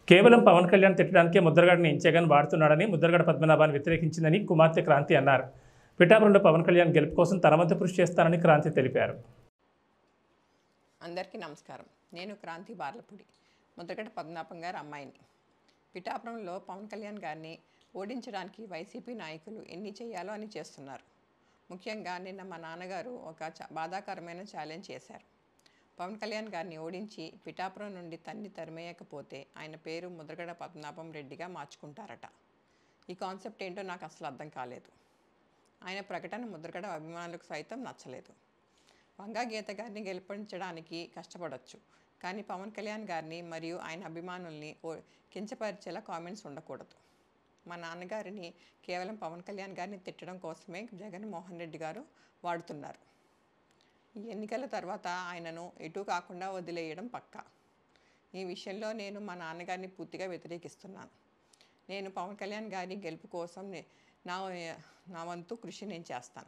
కేవలం పవన్ కళ్యాణ్ తిట్టడానికే ముద్రగడని జగన్ వాడుతున్నాడని ముద్రగడ పద్మనాభాన్ని వ్యతిరేకించిందని కుమార్తె క్రాంతి అన్నారు. పిఠాపురంలో పవన్ కళ్యాణ్ గెలుపు కోసం తన వంతు కృషి చేస్తానని క్రాంతి తెలిపారు. అందరికీ నమస్కారం. నేను క్రాంతి బార్లపూడి, ముద్రగడ పద్మనాభం గారి అమ్మాయిని. పిఠాపురంలో పవన్ కళ్యాణ్ గారిని ఓడించడానికి వైసీపీ నాయకులు ఎన్ని చేయాలో అని చేస్తున్నారు. ముఖ్యంగా నిన్న మా నాన్నగారు ఒక బాధాకరమైన ఛాలెంజ్ చేశారు. పవన్ కళ్యాణ్ గారిని ఓడించి పిఠాపురం నుండి తరిమేయకపోతే ఆయన పేరు ముద్రగడ పద్మనాభం రెడ్డిగా మార్చుకుంటారట. ఈ కాన్సెప్ట్ ఏంటో నాకు అసలు అర్థం కాలేదు. ఆయన ప్రకటన ముద్రగడ అభిమానులకు సైతం నచ్చలేదు. వంగా గీత గారిని గెలిపించడానికి కష్టపడవచ్చు, కానీ పవన్ కళ్యాణ్ గారిని మరియు ఆయన అభిమానుల్ని కించపరిచేలా కామెంట్స్ ఉండకూడదు. మా నాన్నగారిని కేవలం పవన్ కళ్యాణ్ గారిని తిట్టడం కోసమే జగన్మోహన్ రెడ్డి గారు వాడుతున్నారు. ఈ ఎన్నికల తర్వాత ఆయనను ఎటు కాకుండా వదిలేయడం పక్కా. ఈ విషయంలో నేను మా నాన్నగారిని పూర్తిగా వ్యతిరేకిస్తున్నాను. నేను పవన్ కళ్యాణ్ గారి గెలుపు కోసం నా వంతు కృషి నేను చేస్తాను.